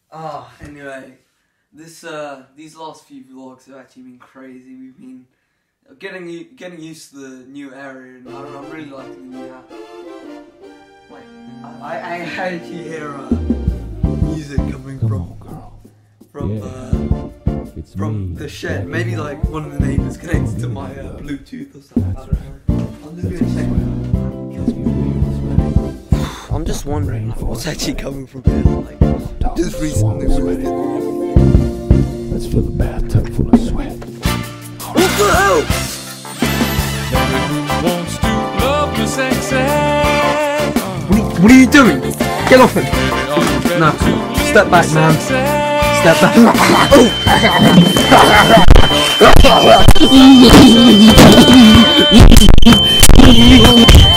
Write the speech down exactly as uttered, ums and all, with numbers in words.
Ah, oh, anyway, this uh, these last few vlogs have actually been crazy. We've been getting getting used to the new area, and I'm, I'm really liking the new app. Wait, I, I actually hear uh, music coming Come from on, girl. from Yeah. uh, It's from me, the shed. Daddy. Maybe like one of the neighbors connected to my uh, Bluetooth or something. That's I don't know. I'm just That's gonna check. right. Let's get real sweaty. I'm just wondering like, what's actually coming from here. Like, just recently Swamp we sweaty. Let's fill a bathtub full of sweat. What the hell? Wants to love the sexy. What, what are you doing? Get off him! No, step back, man. Step back. Oh.